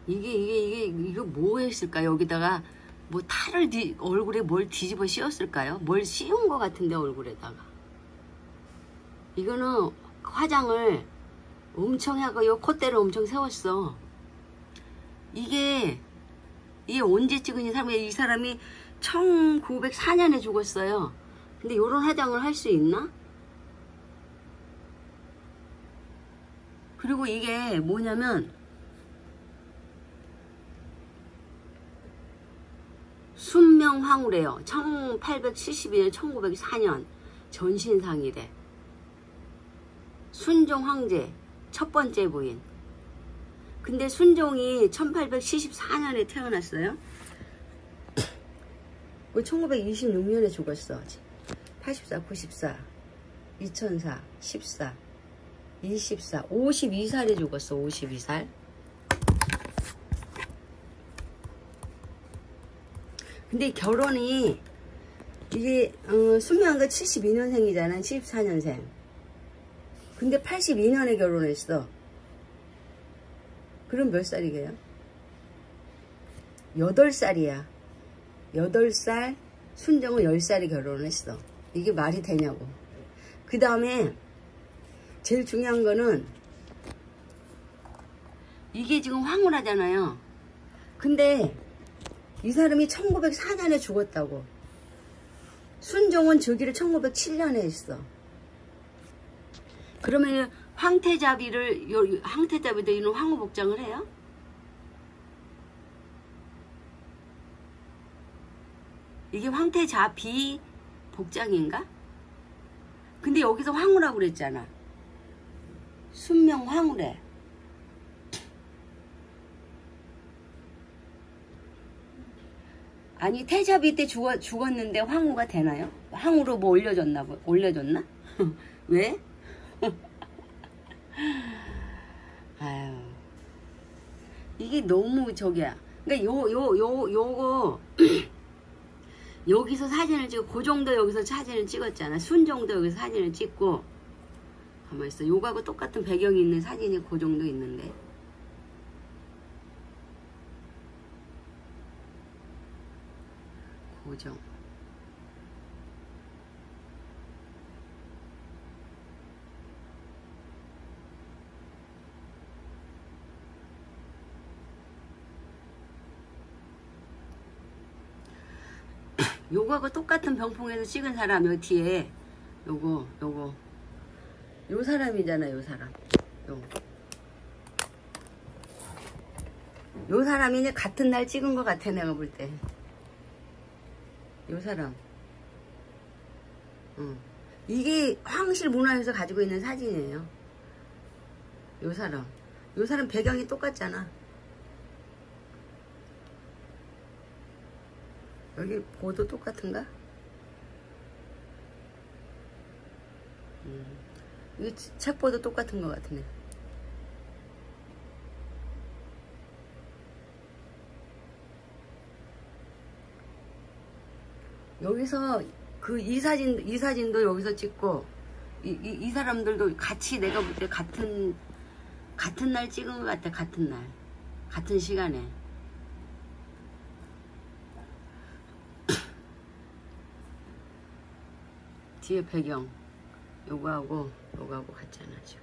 이거 뭐 했을까? 여기다가 뭐 탈을 얼굴에 뭘 뒤집어 씌웠을까요? 뭘 씌운 것 같은데 얼굴에다가. 이거는 화장을 엄청 하고 요 콧대를 엄청 세웠어. 이게 언제 찍은 이 사람이 1904년에 죽었어요. 근데 요런 화장을 할 수 있나? 그리고 이게 뭐냐면 순명황후래요. 1872년 1904년 전신상이래. 순종 황제 첫 번째 부인. 근데 순종이 1874년에 태어났어요. 1926년에 죽었어. 84, 94, 2004, 14, 24, 52살에 죽었어. 52살. 근데 결혼이 이게 순명한 거 72년생이잖아. 74년생. 근데 82년에 결혼했어. 그럼 몇 살이게요? 8살이야. 8살, 순정은 10살에 결혼을 했어. 이게 말이 되냐고. 그 다음에 제일 중요한 거는 이게 지금 황홀하잖아요. 근데 이 사람이 1904년에 죽었다고. 순종은 즉위를 1907년에 했어. 그러면 황태자비도 이런 황후복장을 해요? 이게 황태자비 복장인가? 근데 여기서 황후라고 그랬잖아. 순명 황후래. 아니 태자비 때 죽었는데 황후가 되나요? 황후로 뭐 올려줬나? 왜? 아유, 이게 너무 저기야. 그러니까 요거 여기서 사진을 찍고 그 정도 여기서 사진을 찍었잖아. 순정도 여기서 사진을 찍고 가만히 있어. 요거하고 똑같은 배경이 있는 사진이 그 정도 있는데. 고정. 요거하고 똑같은 병풍에서 찍은 사람 요 뒤에 요거 요 사람이잖아. 요 사람 요 사람이 이제 같은 날 찍은 것 같아. 내가 볼 때 요 사람 이게 황실 문화에서 가지고 있는 사진이에요. 요 사람 배경이 똑같잖아. 여기 보도 똑같은가? 이 책보도 똑같은 것 같으네. 여기서 이 사진도 여기서 찍고 이 사람들도 같이 내가 볼 때 같은 날 찍은 것 같아. 같은 날 같은 시간에. 뒤에 배경 요거하고 같잖아. 지금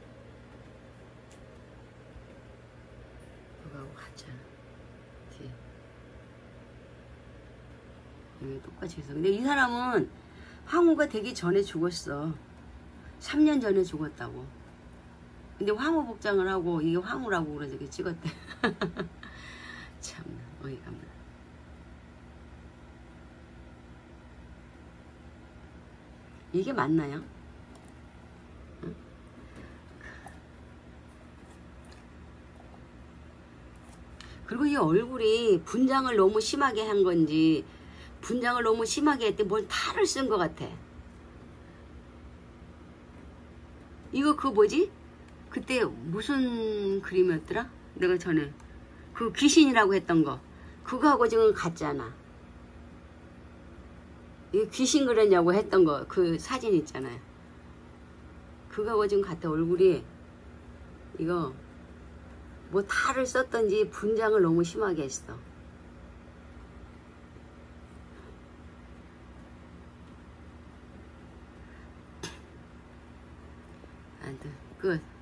요거하고 같잖아. 뒤에 여기 똑같이 있어. 근데 이 사람은 황후가 되기 전에 죽었어. 3년 전에 죽었다고. 근데 황후 복장을 하고 이게 황후라고 그래서 이렇게 찍었대. 참나 어이가 없네. 이게 맞나요? 응? 그리고 이 얼굴이 분장을 너무 심하게 한 건지 분장을 너무 심하게 했더니 뭘 탈을 쓴 것 같아. 이거 그 뭐지? 그때 무슨 그림이었더라? 내가 전에 그 귀신이라고 했던 거 그거하고 지금 같잖아. 이 귀신 그렸냐고 했던 거 그 사진 있잖아요. 그거하고 지금 같아. 얼굴이 이거 뭐 탈을 썼던지 분장을 너무 심하게 했어. 아무튼 끝.